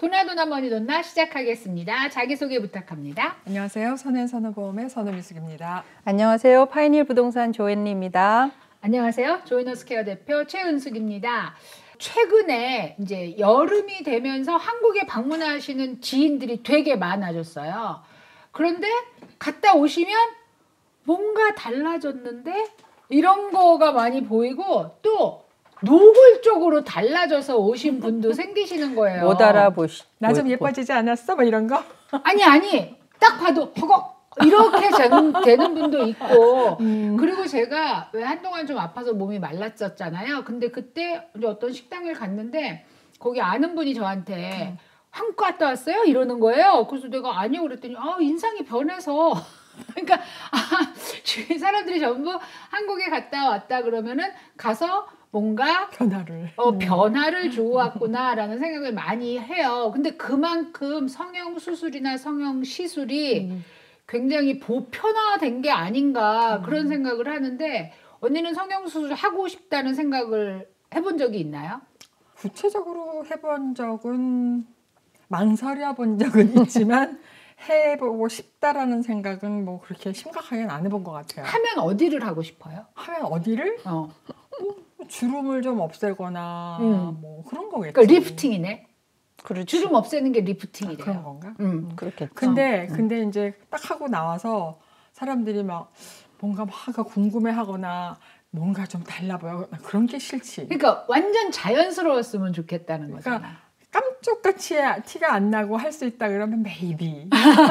도나도나 머니돈나 시작하겠습니다. 자기소개 부탁합니다. 안녕하세요. 선행산업보험의 선우미숙입니다. 안녕하세요. 파이닐 부동산 조앤리입니다. 안녕하세요. 조이너스케어 대표 최은숙입니다. 최근에 이제 여름이 되면서 한국에 방문하시는 지인들이 되게 많아졌어요. 그런데 갔다 오시면 뭔가 달라졌는데 이런 거가 많이 보이고 또 노골적으로 달라져서 오신 분도 생기시는 거예요. 못 알아보시. 나 좀 예뻐지지 않았어? 뭐 이런 거? 아니 딱 봐도 허걱 이렇게 되는 분도 있고 그리고 제가 왜 한동안 좀 아파서 몸이 말랐었잖아요. 근데 그때 이제 어떤 식당을 갔는데 거기 아는 분이 저한테 한국 갔다 왔어요? 이러는 거예요. 그래서 내가 아니요 그랬더니 인상이 변해서 그러니까 주위 사람들이 전부 한국에 갔다 왔다 그러면은 가서 뭔가 변화를 주고왔구나라는 생각을 많이 해요. 근데 그만큼 성형 수술이나 성형 시술이 굉장히 보편화된 게 아닌가 그런 생각을 하는데 언니는 성형 수술 하고 싶다는 생각을 해본 적이 있나요? 구체적으로 해본 적은 망설여 본 적은 있지만 해보고 싶다라는 생각은 뭐 그렇게 심각하게는 안 해본 것 같아요. 하면 어디를 하고 싶어요? 하면 어디를? 주름을 좀 없애거나 뭐 그런 거겠지. 그러니까 리프팅이네. 그렇지. 주름 없애는 게 리프팅이래요. 그런 건가? 그렇겠죠. 근데 이제 딱 하고 나와서 사람들이 막 뭔가 막 궁금해하거나 뭔가 좀 달라 보여 그런 게 싫지. 그러니까 완전 자연스러웠으면 좋겠다는 거잖아. 그러니까 깜짝같이 티가 안 나고 할 수 있다 그러면 maybe.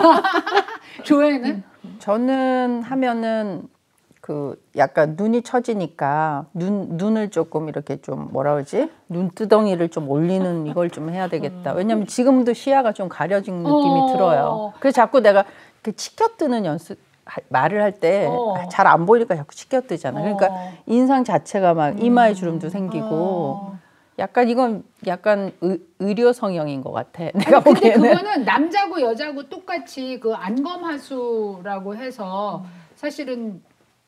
조회는? 저는 하면은 그 약간 눈이 처지니까 눈을 조금 이렇게 좀 뭐라 그러지? 눈두덩이를 좀 올리는 이걸 좀 해야 되겠다. 왜냐면 지금도 시야가 좀 가려진 느낌이 들어요. 그래서 자꾸 내가 이렇게 치켜뜨는 말을 할 때 잘 안 보이니까 자꾸 치켜뜨잖아. 그러니까 인상 자체가 막 이마에 주름도 생기고 약간 이건 약간 의료 성형인 것 같아. 내가 근데 보기에는. 그거는 남자고 여자고 똑같이 그 안검하수라고 해서 사실은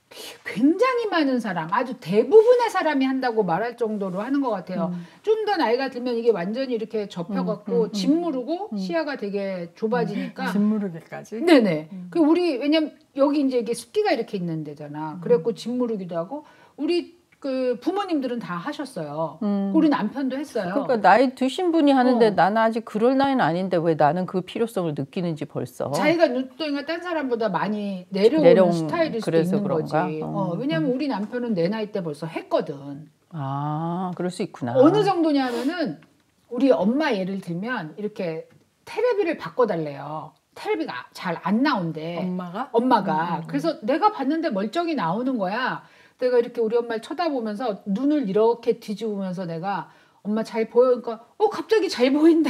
굉장히 많은 사람, 아주 대부분의 사람이 한다고 말할 정도로 하는 것 같아요. 좀 더 나이가 들면 이게 완전히 이렇게 접혀갖고 짓무르고 시야가 되게 좁아지니까. 짓무르기까지? 네네. 왜냐면 여기 이제 이게 습기가 이렇게 있는 데잖아. 그래갖고 짓무르기도 하고 우리 그 부모님들은 다 하셨어요. 우리 남편도 했어요. 그러니까 나이 드신 분이 하는데 나는 아직 그럴 나이는 아닌데 왜 나는 그 필요성을 느끼는지 벌써. 자기가 눈두덩이가 딴 사람보다 많이 내려오는 스타일일 수도 있는 그런가? 거지. 왜냐면 우리 남편은 내 나이 때 벌써 했거든. 그럴 수 있구나. 어느 정도냐면은 우리 엄마 예를 들면 이렇게 테레비를 바꿔달래요. 테레비가 잘 안 나온대. 엄마가. 그래서 내가 봤는데 멀쩡히 나오는 거야. 내가 이렇게 우리 엄마를 쳐다보면서 눈을 이렇게 뒤집으면서 내가 엄마 잘 보여? 그러니까 갑자기 잘 보인다.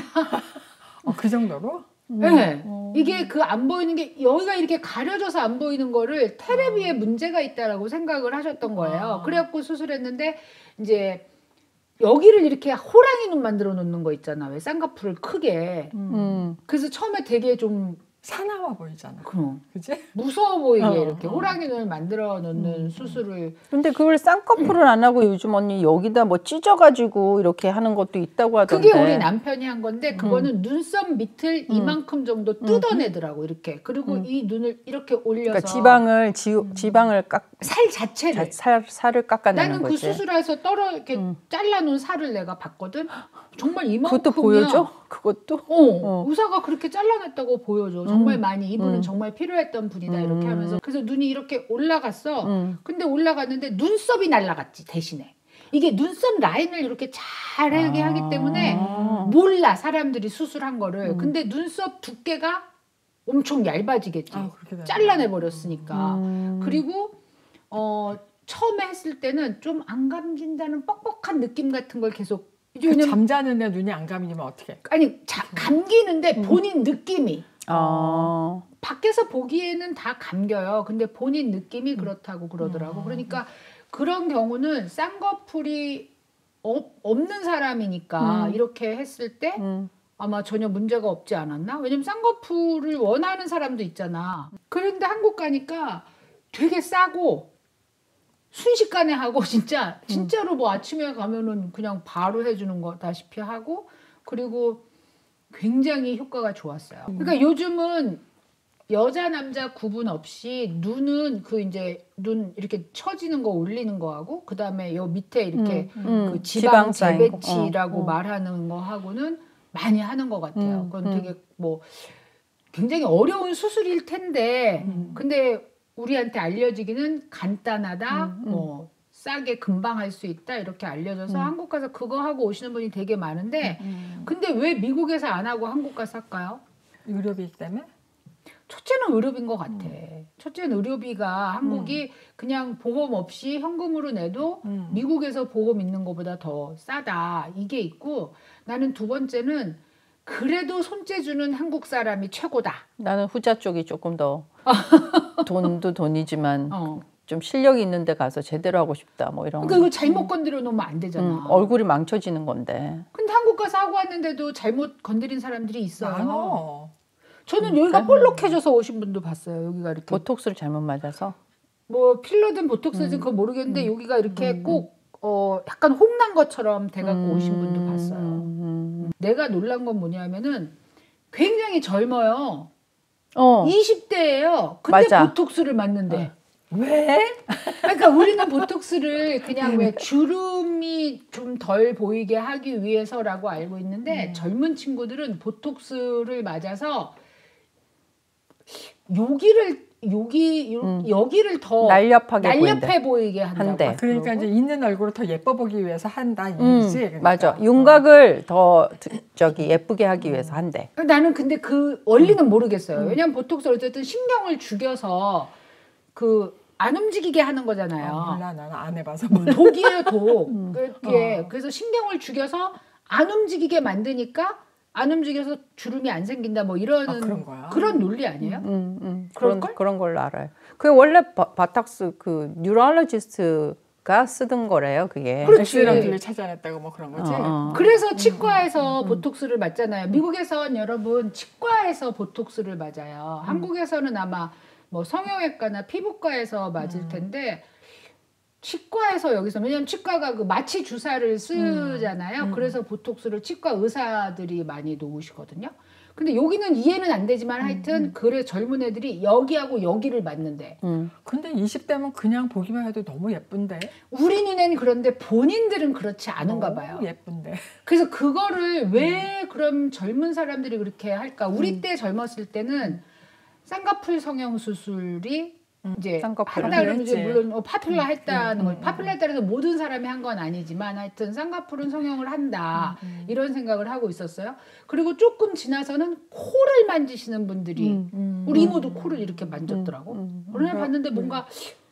그 정도로? 네. 이게 그 안 보이는 게 여기가 이렇게 가려져서 안 보이는 거를 테레비에 문제가 있다라고 생각을 하셨던 거예요. 그래갖고 수술했는데 이제 여기를 이렇게 호랑이 눈 만들어 놓는 거 있잖아. 왜 쌍꺼풀을 크게. 그래서 처음에 되게 좀 사나워 보이잖아. 그치? 무서워 보이게 이렇게 호랑이 눈을 만들어 놓는 수술을. 근데 그걸 쌍꺼풀을 안 하고 요즘 언니 여기다 뭐 찢어가지고 이렇게 하는 것도 있다고 하던데. 그게 우리 남편이 한 건데 그거는 눈썹 밑을 이만큼 정도 뜯어내더라고 이렇게. 그리고 이 눈을 이렇게 올려서. 그러니까 지방을 살 자체를. 살을 깎아내는 나는 거지. 그 수술해서 이렇게 잘라놓은 살을 내가 봤거든. 정말 이만큼이야. 그것도 보여줘? 그것도? 의사가 그렇게 잘라냈다고 보여줘. 정말 많이 이분은 정말 필요했던 분이다 이렇게 하면서. 그래서 눈이 이렇게 올라갔어. 근데 올라갔는데 눈썹이 날아갔지 대신에. 이게 눈썹 라인을 이렇게 잘하게 하기 때문에 몰라 사람들이 수술한 거를. 근데 눈썹 두께가 엄청 얇아지겠지. 잘라내버렸으니까. 그리고 처음에 했을 때는 좀 안 감긴다는 뻑뻑한 느낌 같은 걸 계속 잠자는데 눈이 안 감기면 어떡해? 아니 감기는데 본인 느낌이 밖에서 보기에는 다 감겨요. 근데 본인 느낌이 그렇다고 그러더라고. 그러니까 그런 경우는 쌍꺼풀이 없는 사람이니까 이렇게 했을 때 아마 전혀 문제가 없지 않았나? 왜냐면 쌍꺼풀을 원하는 사람도 있잖아. 그런데 한국 가니까 되게 싸고 순식간에 하고 진짜로 뭐 아침에 가면은 그냥 바로 해주는 거다시피 하고 그리고 굉장히 효과가 좋았어요. 그러니까 요즘은 여자 남자 구분 없이 눈은 그 이제 눈 이렇게 처지는 거 올리는 거하고 그다음에 요 밑에 이렇게 그 지방 쌓인 거. 재배치라고 말하는 거 하고는 많이 하는 것 같아요. 그건 되게 뭐 굉장히 어려운 수술일 텐데 근데 우리한테 알려지기는 간단하다. 뭐 싸게 금방 할 수 있다 이렇게 알려져서 한국 가서 그거 하고 오시는 분이 되게 많은데 근데 왜 미국에서 안 하고 한국 가서 할까요? 의료비 때문에? 첫째는 의료비인 것 같아. 첫째는 의료비가 한국이 그냥 보험 없이 현금으로 내도 미국에서 보험 있는 것보다 더 싸다. 이게 있고 나는 두 번째는 그래도 손재주는 한국 사람이 최고다. 나는 후자 쪽이 조금 더 돈도 돈이지만 어. 좀 실력이 있는 데 가서 제대로 하고 싶다 뭐 이런 그러니까 이거 잘못 건드려 놓으면 안 되잖아. 얼굴이 망쳐지는 건데. 근데 한국 가서 하고 왔는데도 잘못 건드린 사람들이 있어요. 많어. 저는 여기가 볼록해져서 오신 분도 봤어요. 여기가 이렇게 보톡스를 잘못 맞아서. 뭐 필러든 보톡스든 그거 모르겠는데 여기가 이렇게 꼭 약간 홍난 것처럼 돼갖고 오신 분도 봤어요. 내가 놀란 건 뭐냐면은 굉장히 젊어요. 20대예요. 근데 맞아. 보톡스를 맞는데. 왜? 그러니까 우리는 보톡스를 그냥 왜 주름이 좀 덜 보이게 하기 위해서라고 알고 있는데 젊은 친구들은 보톡스를 맞아서 여기를 더 날렵해 보이게 한다고. 한대. 그러니까 이제 있는 얼굴을 더 예뻐 보기 위해서 한다 이 얘기지. 그러니까. 맞아. 윤곽을 더 예쁘게 하기 위해서 한대. 나는 근데 그 원리는 모르겠어요. 왜냐면 보톡스 어쨌든 신경을 죽여서 그 안 움직이게 하는 거잖아요. 몰라 나는 안 해봐서 몰라. 독이에요, 독. 그렇게 그래서 신경을 죽여서 안 움직이게 만드니까 안 움직여서 주름이 안 생긴다 뭐 이런 그런 거야? 그런 논리 아니에요? 그런 걸로 알아요. 그게 원래 바탁스 그 뉴럴로지스트가 쓰던 거래요. 그게. 그렇지. 엑스레이를 찾아냈다고 뭐 그런 거지. 그래서 치과에서 보톡스를 맞잖아요. 미국에선 여러분 치과에서 보톡스를 맞아요. 한국에서는 아마 뭐 성형외과나 피부과에서 맞을 텐데 치과에서 여기서 왜냐면 치과가 그 마취 주사를 쓰잖아요. 그래서 보톡스를 치과 의사들이 많이 놓으시거든요. 근데 여기는 이해는 안 되지만 하여튼 그래 젊은 애들이 여기하고 여기를 맞는데 근데 20대면 그냥 보기만 해도 너무 예쁜데. 우리 눈에는 그런데 본인들은 그렇지 않은가 봐요. 너무 예쁜데. 그래서 그거를 왜 그럼 젊은 사람들이 그렇게 할까? 우리 때 젊었을 때는 쌍꺼풀 성형 수술이 이제 쌍꺼풀 한다 그러면 이제 했지. 물론 파퓰러 했다는 거 파퓰러에 따라서 모든 사람이 한 건 아니지만 하여튼 쌍꺼풀은 성형을 한다 이런 생각을 하고 있었어요. 그리고 조금 지나서는 코를 만지시는 분들이 우리 이모도 코를 이렇게 만졌더라고. 어느 날 봤는데 뭔가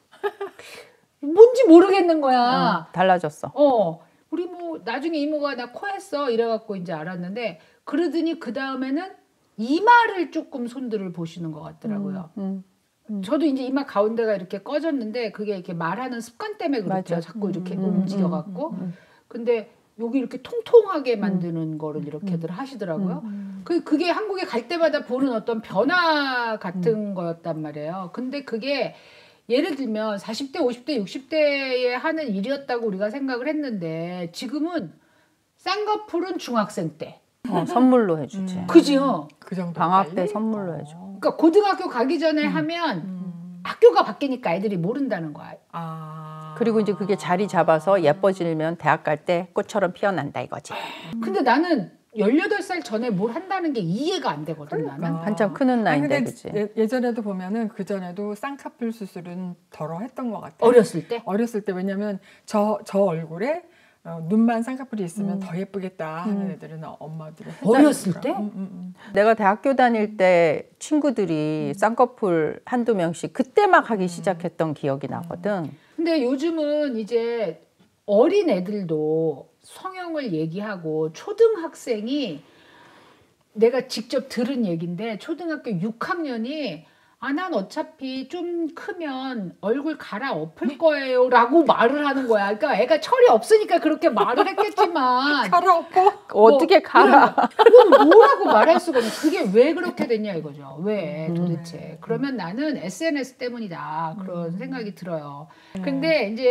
뭔지 모르겠는 거야. 달라졌어. 우리 뭐 나중에 이모가 나 코 했어 이래갖고 이제 알았는데 그러더니 그 다음에는 이마를 조금 손들을 보시는 것 같더라고요. 저도 이제 이마 가운데가 이렇게 꺼졌는데 그게 이렇게 말하는 습관 때문에 그렇죠. 맞아. 자꾸 이렇게 움직여갖고. 근데 여기 이렇게 통통하게 만드는 거를 이렇게들 하시더라고요. 그게 한국에 갈 때마다 보는 어떤 변화 같은 거였단 말이에요. 근데 그게 예를 들면 40대, 50대, 60대에 하는 일이었다고 우리가 생각을 했는데 지금은 쌍꺼풀은 중학생 때. 선물로 해주지. 그지요? 그 정도. 방학 때 선물로 해줘. 그러니까 고등학교 가기 전에 하면 학교가 바뀌니까 애들이 모른다는 거야. 그리고 이제 그게 자리 잡아서 예뻐지면 대학 갈 때 꽃처럼 피어난다 이거지. 근데 나는 18살 전에 뭘 한다는 게 이해가 안 되거든 나는. 한참 크는 나이인데 근데 그치. 예전에도 보면은 그 전에도 쌍꺼풀 수술은 덜어 했던 것 같아. 어렸을 때? 어렸을 때 왜냐면 저 얼굴에 눈만 쌍꺼풀이 있으면 더 예쁘겠다 하는 애들은 엄마들이 어렸을 때? 내가 대학교 다닐 때 친구들이 쌍꺼풀 한두 명씩 그때 막 하기 시작했던 기억이 나거든. 근데 요즘은 이제 어린 애들도 성형을 얘기하고 초등학생이 내가 직접 들은 얘기인데 초등학교 6학년이 난 어차피 좀 크면 얼굴 갈아엎을 거예요 라고 말을 하는 거야. 그러니까 애가 철이 없으니까 그렇게 말을 했겠지만 갈아엎어? 어떻게 갈아? 그건 뭐라고 말할 수가 없는. 그게 왜 그렇게 됐냐 이거죠. 왜 도대체. 그러면 나는 SNS 때문이다. 그런 생각이 들어요. 근데 이제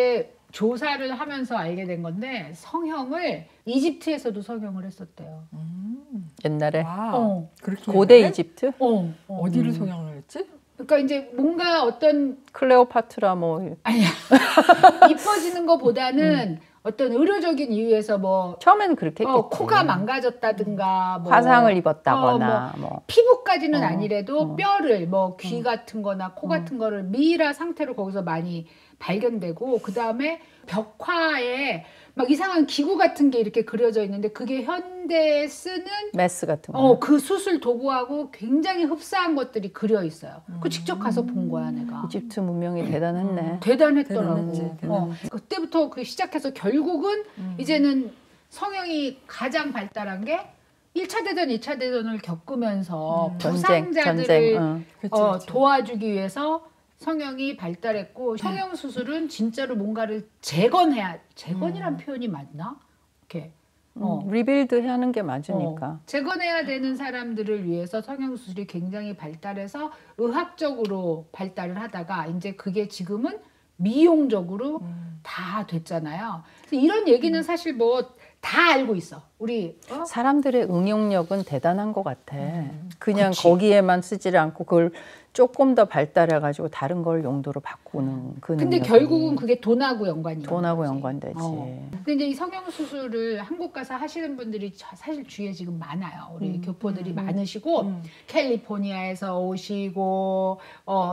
조사를 하면서 알게 된 건데 성형을 이집트에서도 성형을 했었대요. 옛날에 와, 그렇게 고대 옛날에? 이집트? 어디를 성형을 했지? 그러니까 이제 뭔가 어떤 클레오파트라 뭐 아니야 이뻐지는 것보다는 어떤 의료적인 이유에서 뭐 처음에는 그렇게 했겠지. 코가 망가졌다든가 뭐 화상을 입었다거나 뭐. 피부까지는 어, 아니래도 뼈를 뭐 귀 같은 거나 코 같은 거를 미이라 상태로 거기서 많이 발견되고 그다음에 벽화에 막 이상한 기구 같은 게 이렇게 그려져 있는데 그게 현대에 쓰는 메스 같은 거. 그 수술 도구하고 굉장히 흡사한 것들이 그려 있어요. 그 직접 가서 본 거야 내가. 이집트 문명이 대단했네. 대단했더라고. 대단했지, 대단했지. 그때부터 그 시작해서 결국은 이제는 성형이 가장 발달한 게 1차 대전, 2차 대전을 겪으면서 부상자들을 그치, 그치. 도와주기 위해서 성형이 발달했고 성형 수술은 진짜로 뭔가를 재건해야 재건이란 표현이 맞나? 이렇게 리빌드 하는 게 맞으니까. 재건해야 되는 사람들을 위해서 성형 수술이 굉장히 발달해서 의학적으로 발달을 하다가 이제 그게 지금은 미용적으로 다 됐잖아요. 그래서 이런 얘기는 사실 뭐 다 알고 있어. 우리 사람들의 응용력은 대단한 것 같아. 그냥 그치. 거기에만 쓰질 않고 그걸 조금 더 발달해가지고 다른 걸 용도로 바꾸는 그 근데 능력이 결국은 그게 돈하고 연관이 돈하고 있는 거지. 연관되지. 근데 이제 이 성형 수술을 한국 가서 하시는 분들이 사실 주위에 지금 많아요. 우리 교포들이 많으시고 캘리포니아에서 오시고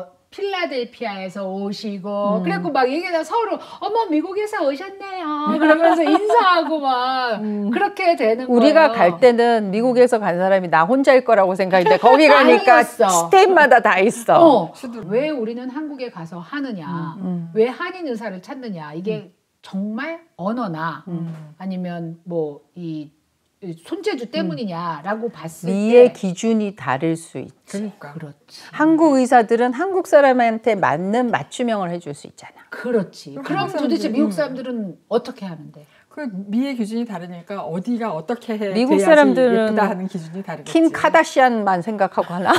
필라델피아에서 오시고 그래갖고 막 얘기하다 서로 어머 미국에서 오셨네요 그러면서 인사하고 막 그렇게 되는 거예요. 우리가 갈 때는 미국에서 간 사람이 나 혼자일 거라고 생각했는데 거기 가니까 아니었어. 스테이트마다 다 있어. 왜 우리는 한국에 가서 하느냐 왜 한인 의사를 찾느냐 이게 정말 언어나 아니면 뭐 이 손재주 때문이냐라고 봤을 미의 때 기준이 다를 수 있지. 그러니까. 그렇지. 한국 의사들은 한국 사람한테 맞는 맞춤형을 해줄 수 있잖아. 그렇지. 그럼 한국 도대체 사람들이- 미국 사람들은 어떻게 하는데? 그 미의 기준이 다르니까 어디가 어떻게 해 미국 돼야지 사람들은 예쁘다 하는 기준이 다르겠지. 킴 카다시안만 생각하고 하나?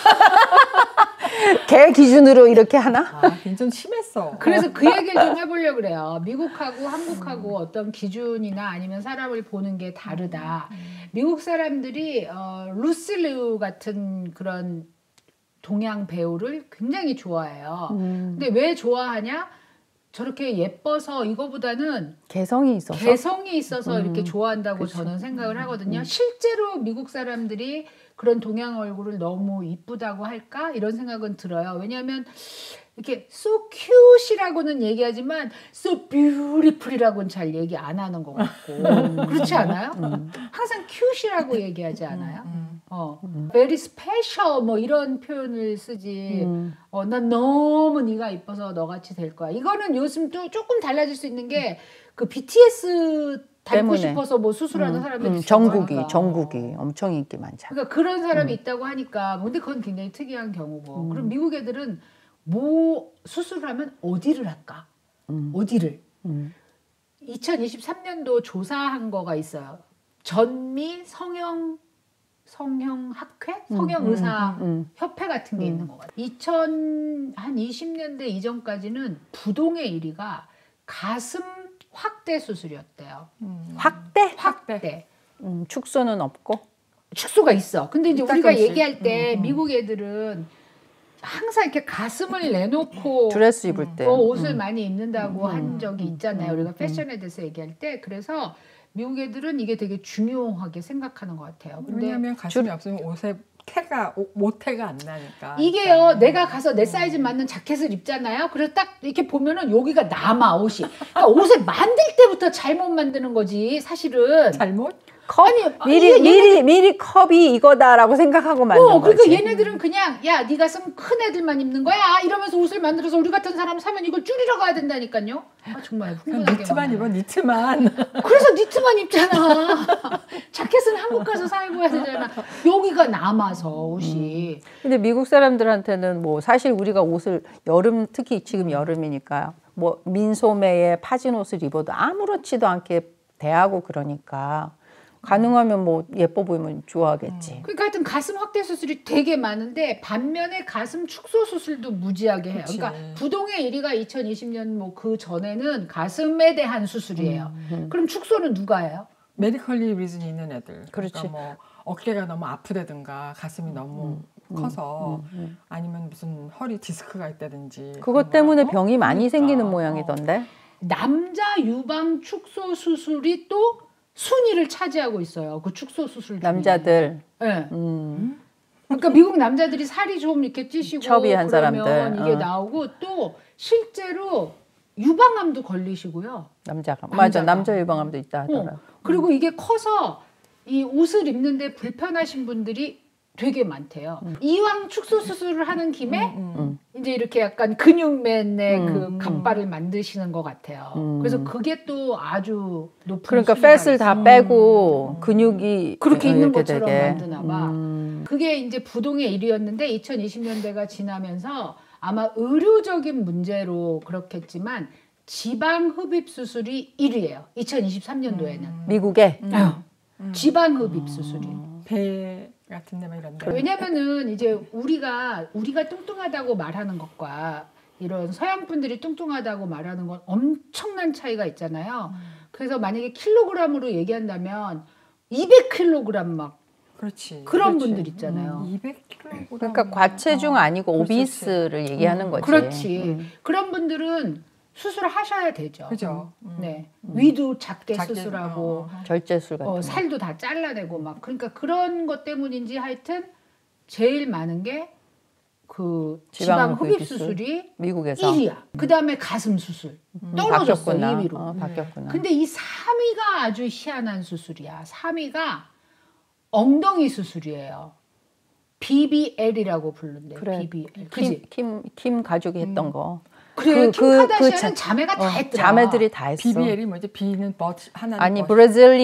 걔 기준으로 이렇게 하나? 아, 굉장히 심했어. 그래서 그 얘기를 좀 해보려고 그래요. 미국하고 한국하고 어떤 기준이나 아니면 사람을 보는 게 다르다. 미국 사람들이 루스리우 같은 그런 동양 배우를 굉장히 좋아해요. 근데 왜 좋아하냐? 저렇게 예뻐서 이거보다는 개성이 있어서. 개성이 있어서 이렇게 좋아한다고 저는 생각을 하거든요. 실제로 미국 사람들이 그런 동양 얼굴을 너무 이쁘다고 할까? 이런 생각은 들어요. 왜냐하면 이렇게 so cute이라고는 얘기하지만 so beautiful이라고는 잘 얘기 안 하는 것 같고 그렇지 않아요? 항상 cute이라고 얘기하지 않아요? very special 뭐 이런 표현을 쓰지. 난 너무 네가 이뻐서 너같이 될 거야. 이거는 요즘 또 조금 달라질 수 있는 게 그 BTS 닮고 때문에. 싶어서 뭐 수술하는 사람들이 정국이 있어요. 엄청 인기 많잖아. 그러니까 그런 사람이 있다고 하니까 근데 그건 굉장히 특이한 경우고 그럼 미국 애들은 뭐 수술을 하면 어디를 할까? 어디를? 2023년도 조사한 거가 있어요. 전미 성형학회? 성형의사 협회 같은 게 있는 거 같아요. 2020년대 이전까지는 부동의 1위가 가슴 확대 수술이었대요. 확대? 확대. 축소는 없고. 축소가 있어. 근데 이제 우리가 가끔씩. 얘기할 때 미국 애들은 항상 이렇게 가슴을 내놓고 드레스 입을 때. 옷을 많이 입는다고 한 적이 있잖아요. 우리가 패션에 대해서 얘기할 때. 그래서 미국 애들은 이게 되게 중요하게 생각하는 것 같아요. 근데 왜냐하면 가슴이 없으면 옷에 모태가 안 나니까. 이게요, 내가 가서 내 사이즈 맞는 자켓을 입잖아요. 그래서 딱 이렇게 보면은 여기가 남아, 옷이. 그러니까 옷을 만들 때부터 잘못 만드는 거지, 사실은. 잘못? 미리 컵이 이거다라고 생각하고 만든 그러니까 거지. 얘네들은 그냥 야 네가 쓰면 큰 애들만 입는 거야 이러면서 옷을 만들어서 우리 같은 사람 사면 이걸 줄이러 가야 된다니까요. 정말 흥분하게 니트만 많아요. 입어 니트만. 그래서 니트만 입잖아. 자켓은 한국 가서 사 입어야 되잖아. 여기가 남아서 옷이. 근데 미국 사람들한테는 뭐 사실 우리가 옷을 특히 지금 여름이니까 뭐 민소매에 파진 옷을 입어도 아무렇지도 않게 대하고 그러니까 가능하면 뭐 예뻐 보이면 좋아하겠지. 그러니까 하여튼 가슴 확대 수술이 되게 많은데 반면에 가슴 축소 수술도 무지하게 해요. 그치. 그러니까 부동의 1위가 2020년 뭐 그 전에는 가슴에 대한 수술이에요. 그럼 축소는 누가 해요? 메디컬리 리즌이 있는 애들. 그렇지. 그러니까 뭐 어깨가 너무 아프다든가 가슴이 너무 커서 아니면 무슨 허리 디스크가 있다든지. 그것 때문에 그런 거? 병이 많이 그러니까. 생기는 모양이던데. 남자 유방 축소 수술이 또 순위를 차지하고 있어요. 그 축소 수술 중에. 남자들. 네. 그러니까 미국 남자들이 살이 좀 이렇게 찌시고 처비한 그러면 사람들. 이게 나오고 또 실제로 유방암도 걸리시고요. 남자가. 맞아. 남자가. 남자 유방암도 있다 하더라. 그리고 이게 커서 이 옷을 입는데 불편하신 분들이 되게 많대요. 이왕 축소 수술을 하는 김에 이제 이렇게 약간 근육맨의 그 갑발을 만드시는 것 같아요. 그래서 그게 또 아주 높은 그러니까 수위가 팻을 다 있어요. 빼고 근육이 그렇게 있는 이렇게 것처럼 되게. 만드나 봐. 그게 이제 부동의 1위였는데 2020년대가 지나면서 아마 의료적인 문제로 그렇겠지만 지방 흡입 수술이 1위예요. 2023년도에는. 미국에 지방 흡입 수술이. 배 같은 데만 이런데. 왜냐면은 이제 우리가 뚱뚱하다고 말하는 것과 이런 서양 분들이 뚱뚱하다고 말하는 건 엄청난 차이가 있잖아요. 그래서 만약에 킬로그램으로 얘기한다면 200kg 막 그렇지. 그런 그렇지. 분들 있잖아요. 200kg. 그러니까 과체중 아니고 그렇지. 오비스를 얘기하는 거지. 그렇지. 그런 분들은 수술을 하셔야 되죠. 그죠. 네. 위도 작게 작게, 수술하고 절제술 같은 거. 살도 다 잘라내고 막 그러니까 그런 것 때문인지 하여튼 제일 많은 게 그 지방 흡입 수술이 미국에서 1위야. 그다음에 가슴 수술. 떨어졌어. 바뀌었구나. 2위로. 바뀌었구나. 근데 이 3위가 아주 희한한 수술이야. 3위가 엉덩이 수술이에요. BBL이라고 부른대. 그래. BBL. 그지? 김 가족이 했던 거. 그래. 킴 카다시안은 자- 자매가 다 했더라. 자매들이 다 했어. BBL이 뭐지? B는 버트 하나는 아니 버트.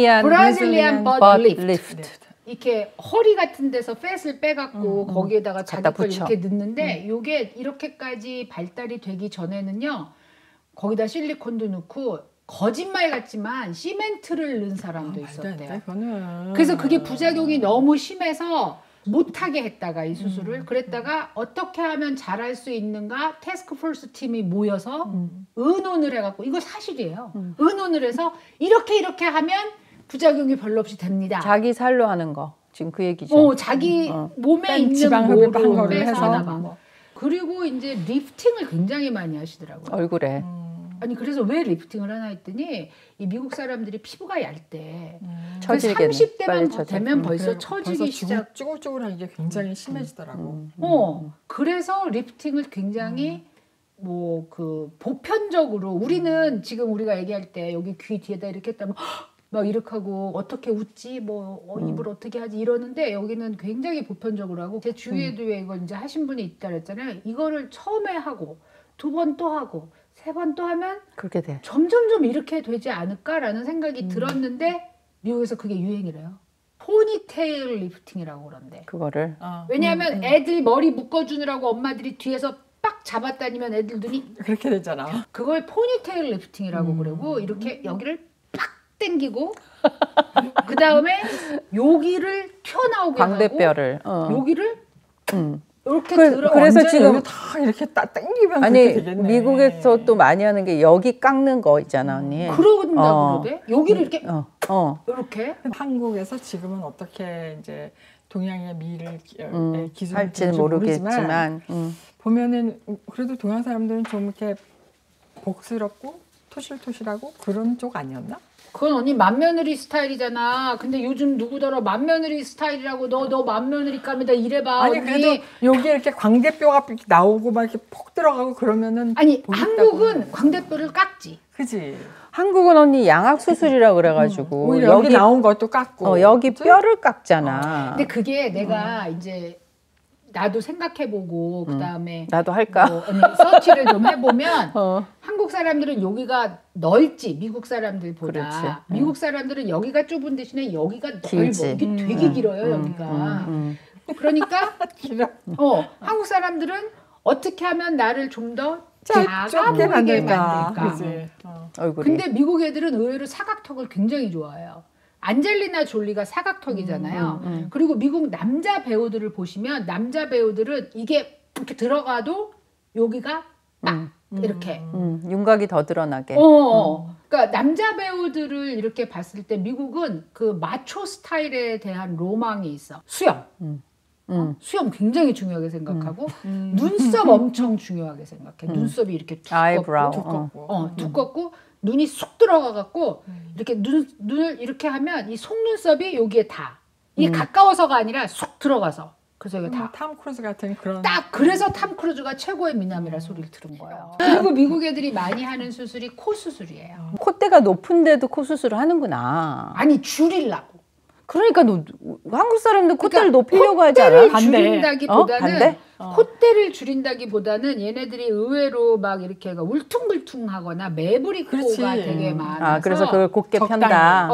브라질리안 버드 리프트. 리프트. 이렇게 허리 같은 데서 팻을 빼갖고 거기에다가 자기 갖다 걸 붙여. 이렇게 넣는데 요게 이렇게까지 발달이 되기 전에는요. 거기다 실리콘도 넣고 거짓말 같지만 시멘트를 넣은 사람도 말도 안 돼, 있었대요. 그거는. 그래서 그게 부작용이 너무 심해서 못하게 했다가 이 수술을 그랬다가 어떻게 하면 잘할 수 있는가 테스크포스 팀이 모여서 의논을 해갖고 이거 사실이에요. 의논을 해서 이렇게 하면 부작용이 별로 없이 됩니다. 자기 살로 하는 거. 지금 그 얘기죠. 자기 몸에 뺀 있는 지방 흡입한 모로 거를 빼서 해서. 하나 봐. 그리고 이제 리프팅을 굉장히 많이 하시더라고요. 얼굴에. 아니 그래서 왜 리프팅을 하나 했더니 이 미국 사람들이 피부가 얇대. 그 처지겠네. 30대만 빨리 처져. 되면 벌써 그래, 처지기 벌써 시작. 쭈글쭈글한 게 굉장히 심해지더라고. 그래서 리프팅을 굉장히 뭐 그 보편적으로 우리는 지금 우리가 얘기할 때 여기 귀 뒤에다 이렇게 했다면 막 이렇게 하고 어떻게 웃지 뭐 입을 어떻게 하지 이러는데 여기는 굉장히 보편적으로 하고 제 주위에도 왜 이걸 이제 하신 분이 있다 그랬잖아요. 이거를 처음에 하고 2번 또 하고 3번 또 하면 그렇게 돼. 점점점 이렇게 되지 않을까라는 생각이 들었는데 미국에서 그게 유행이래요. 포니테일 리프팅이라고 그런대. 그거를. 왜냐하면 애들 머리 묶어주느라고 엄마들이 뒤에서 빡 잡아다니면 애들 눈이 그렇게 되잖아. 그걸 포니테일 리프팅이라고 그러고 이렇게 여기를 팍 당기고 그 다음에 여기를 튀어나오게 광대뼈를. 하고 여기를 이렇게 그- 들어 그래서 완전히 지금- 여기 다 이렇게 딱 당기면 아니 그렇게 되겠네. 미국에서 또 많이 하는 게 여기 깎는 거 있잖아 언니. 그러다고 그러대. 여기를 이렇게 이렇게 한국에서 지금은 어떻게 이제 동양의 미를 기술을 할지는 모르겠지만. 보면은 그래도 동양 사람들은 좀 이렇게 복스럽고 토실토실하고 그런 쪽 아니었나? 그건 언니 맏며느리 스타일이잖아. 근데 요즘 누구더러 맏며느리 스타일이라고 너 맏며느리 감이다 이래봐. 아니 언니. 그래도 여기 이렇게 광대뼈가 이렇게 나오고 막 이렇게 폭 들어가고 그러면은 아니 보기 한국은 때문에. 광대뼈를 깎지. 그지. 한국은 언니 양악 수술이라 그래가지고 오히려 여기 나온 것도 깎고 여기 그치? 뼈를 깎잖아. 근데 그게 내가 이제 나도 생각해보고 그 다음에 나도 할까? 뭐 언니 서치를 좀 해보면 어. 한국 사람들은 여기가 넓지 미국 사람들보다. 그렇지. 미국 사람들은 여기가 좁은 대신에 여기가 넓어. 길지. 이게 되게 길어요 여기가. 그러니까 길어. 한국 사람들은 어떻게 하면 나를 좀 더 좁게 작아 보이게 만들까. 만들까. 그지. 얼굴이. 근데 미국 애들은 의외로 사각턱을 굉장히 좋아해요. 안젤리나 졸리가 사각턱이잖아요. 그리고 미국 남자 배우들을 보시면 남자 배우들은 이게 이렇게 들어가도 여기가 딱 이렇게 윤곽이 더 드러나게. 그러니까 남자 배우들을 이렇게 봤을 때 미국은 그 마초 스타일에 대한 로망이 있어. 수염. 수염 굉장히 중요하게 생각하고 눈썹 엄청 중요하게 생각해. 눈썹이 이렇게 아이브라우. 두껍고 눈이 쑥 들어가 갖고 이렇게 눈을 이렇게 하면 이 속눈썹이 여기에 다 이게 가까워서가 아니라 쑥 들어가서 그래서 이게 다 탐 크루즈 같은 그런 딱 그래서 탐 크루즈가 최고의 미남이라 소리를 들은 거예요. 그리고 미국 애들이 많이 하는 수술이 코 수술이에요. 콧대가 높은데도 코 수술을 하는구나. 아니 줄이려고. 그러니까 너 한국 사람들 콧대를 그러니까 높이려고 하지 콧대를 않아? 반대. 줄인다기보다는 반대? 콧대를 줄인다기보다는 얘네들이 의외로 막 이렇게 울퉁불퉁하거나 매부리 그렇지. 코가 되게 많아서 아, 그래서 그걸 곱게 적당히. 편다.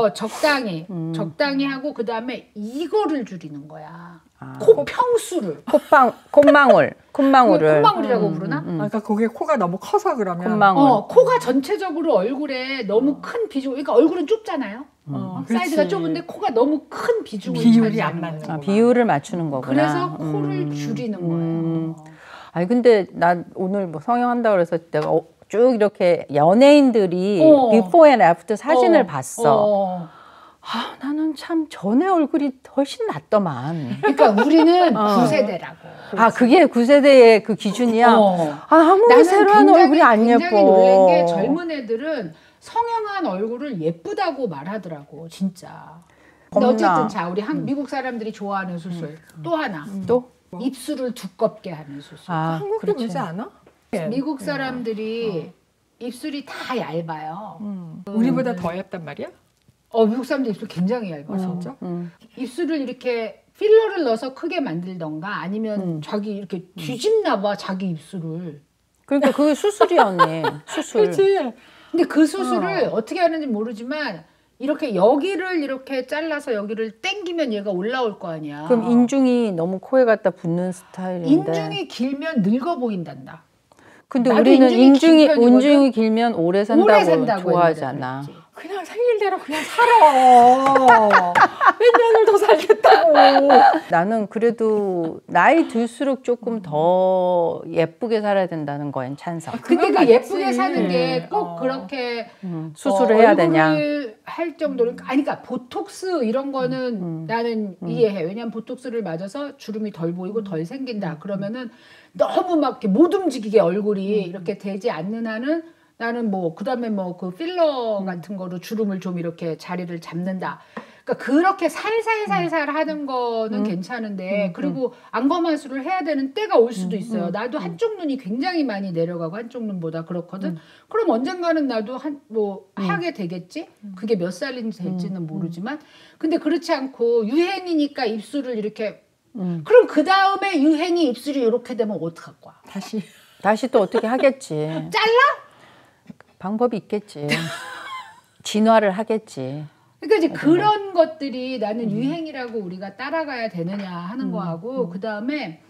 적당히 하고 그 다음에 이거를 줄이는 거야. 아. 코 평수를. 콧망울을. 콧망울이라고 부르나? 그러니까 그게 코가 너무 커서 그러면 콧망울. 코가 전체적으로 얼굴에 너무 큰 비중, 그러니까 얼굴은 좁잖아요. 사이즈가 그렇지. 좁은데 코가 너무 큰 비중을 비율이 차지하는 안 맞는 거예요. 아, 비율을 맞추는 거구나. 그래서 코를 줄이는 거예요. 아니 근데 나 오늘 뭐 성형한다 그래서 내가 쭉 이렇게 연예인들이 비포 앤 애프터 사진을 봤어. 아, 나는 참 전에 얼굴이 훨씬 낫더만. 그러니까 우리는 9세대라고. 아, 그게 9세대의 그 기준이야? 아, 아무리 나는 새로 한 얼굴이 안 굉장히 예뻐. 놀란 게 젊은 애들은 성형한 얼굴을 예쁘다고 말하더라고, 진짜. 근데 겁나. 어쨌든 자, 우리 미국 사람들이 좋아하는 수술 또 하나. 또? 입술을 두껍게 하는 수술. 아, 한국도 그렇지. 그러지 않아? 미국 사람들이 입술이 다 얇아요. 우리보다 더 얇단 말이야? 미국 사람들 입술 굉장히 얇아요. 진짜? 입술을 이렇게 필러를 넣어서 크게 만들던가 아니면 자기 이렇게 뒤집나 봐, 자기 입술을. 그러니까 그게 수술이야, 언니. 수술. 그렇지. 근데 그 수술을 어떻게 하는지 모르지만 이렇게 여기를 이렇게 잘라서 여기를 당기면 얘가 올라올 거 아니야. 그럼 인중이 너무 코에 갖다 붙는 스타일인데. 인중이 길면 늙어 보인단다. 근데 나도 우리는 인중이 긴 편이거든. 인중이 길면 오래 산다고 좋아하잖아. 그랬지. 그냥 생길 대로 그냥 살아. 몇 년을 더 살겠다고. 나는 그래도 나이 들수록 조금 더 예쁘게 살아야 된다는 거엔 찬성. 근데 그 맞지. 예쁘게 사는 게 꼭 그렇게 수술을 해야 되냐? 얼굴을 할 정도로 아니 그러니까 보톡스 이런 거는 나는 이해해. 왜냐면 보톡스를 맞아서 주름이 덜 보이고 덜 생긴다. 그러면은 너무 막 이렇게 못 움직이게 얼굴이 이렇게 되지 않는 한은 나는 뭐 그다음에 뭐 그 필러 같은 거로 주름을 좀 이렇게 자리를 잡는다. 그러니까 그렇게 살살살살 하는 거는 괜찮은데 그리고 안검하수를 해야 되는 때가 올 수도 있어요. 나도 한쪽 눈이 굉장히 많이 내려가고 한쪽 눈보다 그렇거든. 그럼 언젠가는 나도 하게 되겠지. 그게 몇 살인지 될지는 모르지만 근데 그렇지 않고 유행이니까 입술을 이렇게 그럼 그 다음에 유행이 입술이 이렇게 되면 어떡할 거야? 다시 또 어떻게 하겠지. 잘라? 방법이 있겠지. 진화를 하겠지. 그러니까 이제 그런 것들이 나는 유행이라고 우리가 따라가야 되느냐 하는 거하고 그 다음에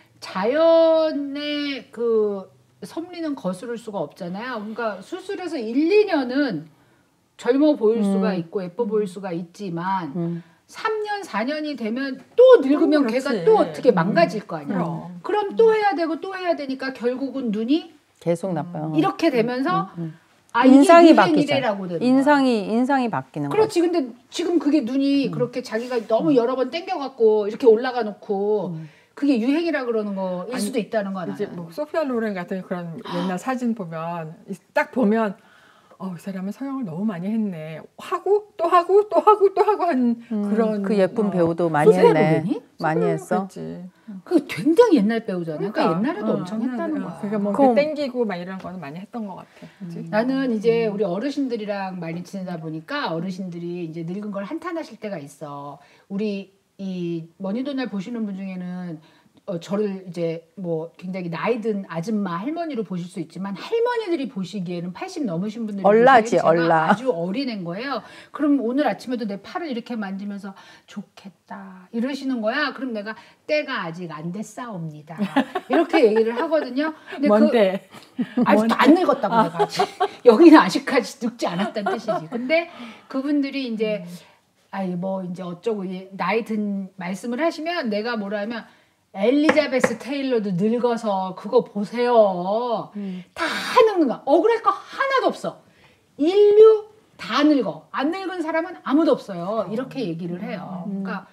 자연의 그 섭리는 거스를 수가 없잖아요. 그러니까 수술해서 1, 2년은 젊어 보일 수가 있고 예뻐 보일 수가 있지만 3년, 4년이 되면 또 늙으면 그렇지. 걔가 또 어떻게 망가질 거 아니야. 그럼. 그럼 또 해야 되고 또 해야 되니까 결국은 눈이 계속 나빠요. 이렇게 되면서 인상이 이게 바뀌죠. 유행이래라고 되는 거야. 인상이 바뀌는 거야. 그렇지. 근데 지금 그게 눈이 그렇게 자기가 너무 여러 번 땡겨갖고 이렇게 올라가 놓고 그게 유행이라 그러는 거일 수도 있다는 거야. 이제 나는. 뭐 소피아 로렌 같은 그런 옛날 사진 보면 딱 보면 이 사람은 성형을 너무 많이 했네. 하고 또 하고 또 하고 또 하고 한 그런 그 예쁜 배우도 많이 소피아 했네. 로렌이? 많이 했어. 그랬지. 그 굉장히 옛날 배우잖아. 그러니까 옛날에도 엄청 했다는 거야. 그러니까 뭐 그럼- 땡기고 막 이런 거는 많이 했던 것 같아. 그치? 나는 이제 우리 어르신들이랑 많이 지내다 보니까 어르신들이 이제 늙은 걸 한탄하실 때가 있어. 우리 이 머니도날 보시는 분 중에는 저를 이제 뭐 굉장히 나이든 아줌마 할머니로 보실 수 있지만 할머니들이 보시기에는 80 넘으신 분들이 얼라지, 보시기에는 제가 얼라. 아주 어린애인 거예요. 그럼 오늘 아침에도 내 팔을 이렇게 만지면서 좋겠다 이러시는 거야. 그럼 내가 때가 아직 안 됐사옵니다. 이렇게 얘기를 하거든요. 근데 뭔데? 아직도 안 늙었다고 내가 아직. 여기는 아직까지 늙지 않았다는 뜻이지. 근데 그분들이 이제 아이 뭐 이제 어쩌고 나이 든 말씀을 하시면 내가 뭐라면 엘리자베스 테일러도 늙어서 그거 보세요. 다 늙는 거야. 억울할 거 하나도 없어. 인류 다 늙어. 안 늙은 사람은 아무도 없어요. 이렇게 얘기를 해요. 그러니까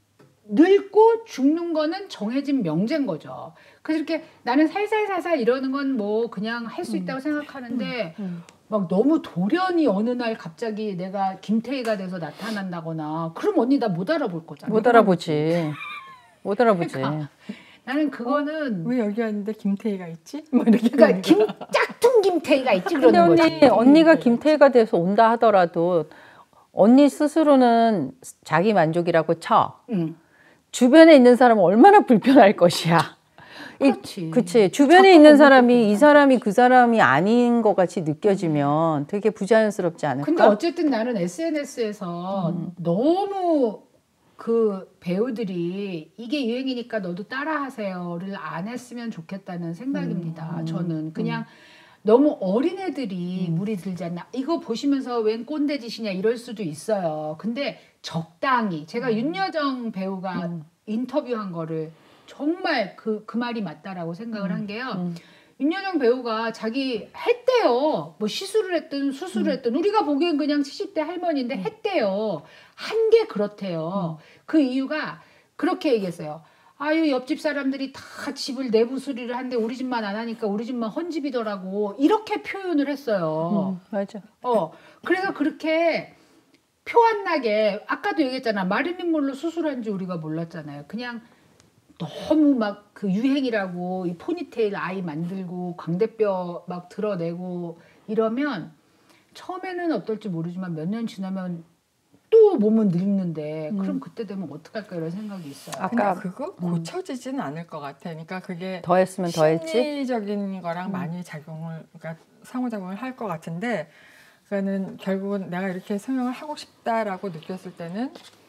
늙고 죽는 거는 정해진 명제인 거죠. 그래서 이렇게 나는 살살살살 이러는 건 뭐 그냥 할 수 있다고 생각하는데 막 너무 돌연히 어느 날 갑자기 내가 김태희가 돼서 나타난다거나 그럼 언니 나 못 알아볼 거잖아. 못 알아보지. 못 알아보지. 그러니까 나는 그거는 왜 여기 왔는데 김태희가 있지? 뭐 이렇게 그러니까 짝퉁 김태희가 있지 근데 그러는 언니, 거지. 언니가 김태희가 돼서 온다 하더라도 언니 스스로는 자기 만족이라고 쳐. 응. 주변에 있는 사람은 얼마나 불편할 것이야. 그렇지. 그치. 주변에 있는 사람이 이 사람이 그 사람이 아닌 것 같이 느껴지면 되게 부자연스럽지 않을까? 근데 어쨌든 나는 SNS에서 너무 그 배우들이 이게 유행이니까 너도 따라하세요를 안 했으면 좋겠다는 생각입니다. 저는 그냥 너무 어린애들이 무리 들지 않나. 이거 보시면서 웬 꼰대짓이냐 이럴 수도 있어요. 근데 적당히 제가 윤여정 배우가 인터뷰한 거를 정말 그 말이 맞다라고 생각을 한 게요. 윤여정 배우가 자기 했대요. 뭐 시술을 했든 수술을 했든 우리가 보기엔 그냥 70대 할머니인데 했대요. 한 게 그렇대요. 그 이유가 그렇게 얘기했어요. 아유 옆집 사람들이 다 집을 내부 수리를 하는데 우리 집만 안 하니까 우리 집만 헌집이더라고. 이렇게 표현을 했어요. 맞아. 그래서 그렇게 표 안 나게 아까도 얘기했잖아. 마릴린 monroe 수술한 지 우리가 몰랐잖아요. 그냥 너무 막 그 유행이라고 이 포니테일 아이 만들고 광대뼈 막 드러내고 이러면 처음에는 어떨지 모르지만 몇 년 지나면 또 몸은 늙는데 그럼 그때 되면 어떡할까 이런 생각이 있어요. 아까 근데 그거 고쳐지지는 않을 것 같아. 그러니까 그게 더 했으면 더 했지. 심리적인 거랑 많이 작용을 그러니까 상호작용을 할 것 같은데 그거는 결국은 내가 이렇게 성형을 하고 싶다라고 느꼈을 때는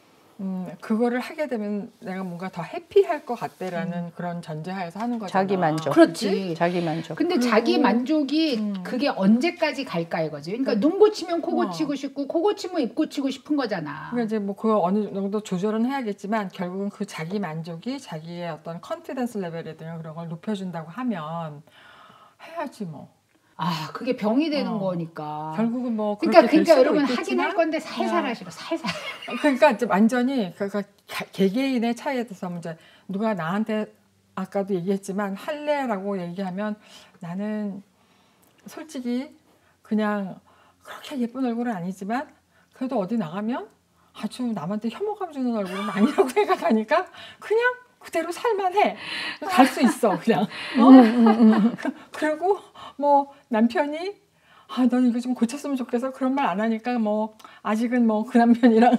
그거를 하게 되면 내가 뭔가 더 해피할 것 같다라는 그런 전제하에서 하는 거잖아. 자기 만족. 그렇지. 자기 만족. 근데 자기 만족이 그게 언제까지 갈까 이거지. 그러니까 눈 고치면 코 고치고 싶고 코 고치면 입 고치고 싶은 거잖아. 그러니까 이제 뭐 그거 어느 정도 조절은 해야겠지만 결국은 그 자기 만족이 자기의 어떤 컨피던스 레벨이든 그런 걸 높여준다고 하면 해야지 뭐. 아 그게 병이 되는 거니까. 결국은 뭐 그러니까 여러분 있겠지만, 하긴 할 건데 살살 하시라 살살. 그러니까 이제 완전히 그러니까 개개인의 차이에 대해서 이제 누가 나한테 아까도 얘기했지만 할래라고 얘기하면 나는 솔직히 그냥 그렇게 예쁜 얼굴은 아니지만 그래도 어디 나가면 아주 남한테 혐오감 주는 얼굴은 아니라고 생각하니까 그냥 그대로 살만해. 갈 수 있어 그냥. 그리고 뭐 남편이 아, 넌 이거 좀 고쳤으면 좋겠어. 그런 말 안 하니까 뭐 아직은 뭐 그 남편이랑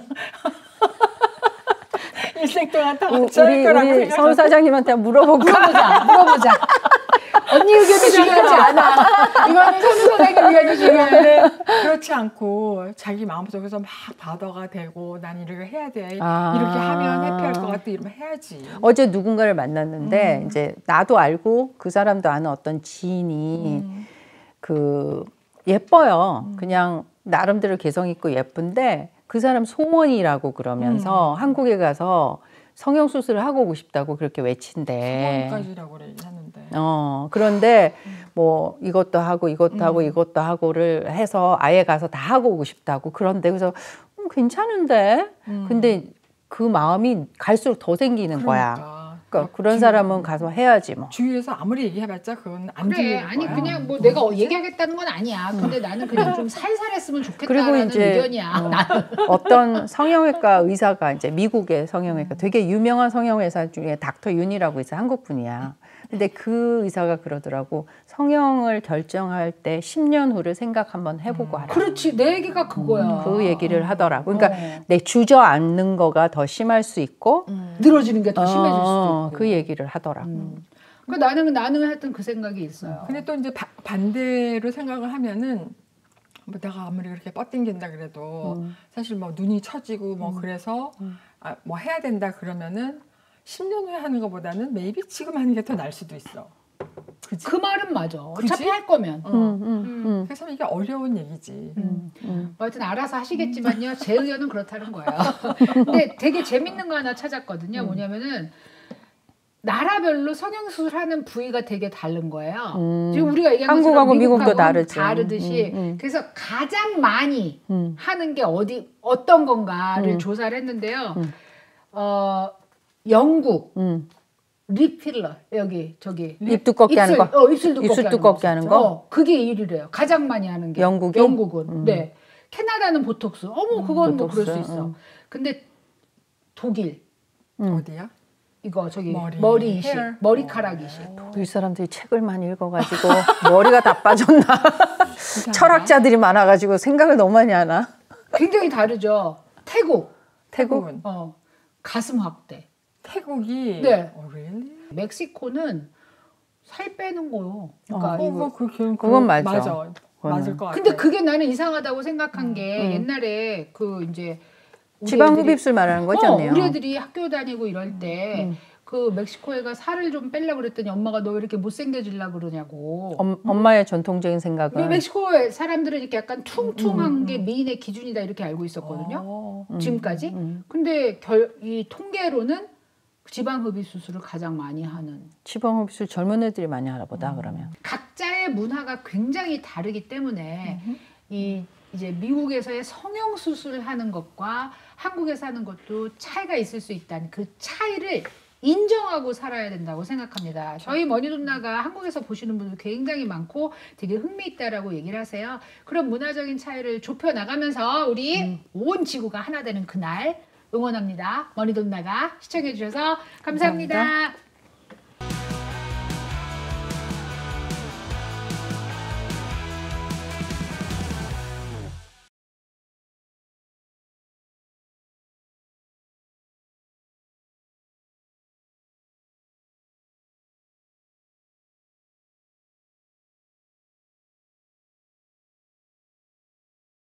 일생 동안 다 같이 할 거라고 우리 서 사장님한테 물어볼까? 물어보자. 언니 의견이 중요하지 않아. 이거는 선우 사장님 의견이 중요해. 그렇지 않고 자기 마음속에서 막 바더가 되고 난 이렇게 해야 돼. 이렇게 하면 해피할 것 같아. 이러면 해야지. 어제 누군가를 만났는데 이제 나도 알고 그 사람도 아는 어떤 지인이 그 예뻐요. 그냥 나름대로 개성 있고 예쁜데 그 사람 소원이라고 그러면서 한국에 가서 성형 수술을 하고 오고 싶다고 그렇게 외친대. 소원까지라고 그래 하는데. 그런데 뭐 이것도 하고 이것도 하고 이것도 하고를 해서 아예 가서 다 하고 오고 싶다고. 그런데 그래서 괜찮은데. 근데 그 마음이 갈수록 더 생기는 거야. 그러니까 그런 사람은 가서 해야지 뭐. 주위에서 아무리 얘기해봤자 그건 안 그래 들리는 아니 거야. 그냥 뭐 내가 얘기하겠다는 건 아니야. 근데 나는 그냥 좀 살살했으면 그리고 좋겠다라는 이제 의견이야. 나는. 어떤 성형외과 의사가 이제 미국의 성형외과 되게 유명한 성형외사 중에 닥터 윤이라고 있어 한국 분이야. 근데 그 의사가 그러더라고. 성형을 결정할 때 10년 후를 생각 한번 해보고 하라. 그렇지 내 얘기가 그거야. 그 얘기를 하더라고. 그러니까 내 주저앉는 거가 더 심할 수 있고 늘어지는 게 더 심해질 수도 있고. 그 얘기를 하더라고. 그러니까 나는 하여튼 그 생각이 있어요. 근데 또 이제 반대로 생각을 하면은 뭐 내가 아무리 그렇게 뻗땡긴다 그래도 사실 뭐 눈이 처지고 뭐 그래서 뭐 해야 된다 그러면은 10년 후에 하는 것보다는 maybe 지금 하는 게 더 나을 수도 있어. 그지? 그 말은 맞아. 그치? 어차피 할 거면. 그래서 이게 어려운 얘기지. 하여튼 알아서 하시겠지만요. 제 의견은 그렇다는 거예요. 근데 되게 재밌는 거 하나 찾았거든요. 뭐냐면은 나라별로 성형수술하는 부위가 되게 다른 거예요. 지금 우리가 얘기한 한국하고 것처럼 미국도 미국하고는 다르지. 다르듯이 그래서 가장 많이 하는 게 어떤 건가를 조사를 했는데요. 영국 리필러 저기 입 두껍게 하는 거. 입술 두껍게 하는 거. 그게 1위래요. 가장 많이 하는 게 영국은. 네. 캐나다는 보톡스. 그건 뭐 그럴 수 있어. 근데 독일 어디야? 이거 저기 머리 이식, 헤어. 머리카락 이식. 독일 사람들이 책을 많이 읽어가지고 머리가 다 빠졌나? 철학자들이 많아가지고 생각을 너무 많이 하나? 굉장히 다르죠. 태국 태국은 가슴 확대. 태국이 네. really? 멕시코는 살 빼는 거요. 그러니까 그건 맞아. 맞을 것 같아. 근데 그게 나는 이상하다고 생각한 게 옛날에 그 이제 지방 흡입술 말하는 거죠, 언니요? 우리 애들이 학교 다니고 이럴 때 그 멕시코애가 살을 좀 빼려고 그랬더니 엄마가 너 왜 이렇게 못생겨지려고 그러냐고. 엄마의 전통적인 생각은 멕시코 사람들은 이렇게 약간 퉁퉁한 게 미인의 기준이다 이렇게 알고 있었거든요. 지금까지. 근데 이 통계로는 지방 흡입 수술을 가장 많이 하는. 지방 흡입술 젊은 애들이 많이 하나 보다 그러면. 각자의 문화가 굉장히 다르기 때문에 이제 미국에서의 성형 수술하는 것과 한국에서 하는 것도 차이가 있을 수 있다는 그 차이를 인정하고 살아야 된다고 생각합니다. 저희 머니돈나가 한국에서 보시는 분들 굉장히 많고 되게 흥미있다라고 얘기를 하세요. 그런 문화적인 차이를 좁혀 나가면서 우리 온 지구가 하나 되는 그날 응원합니다. 머니돈나가 시청해 주셔서 감사합니다.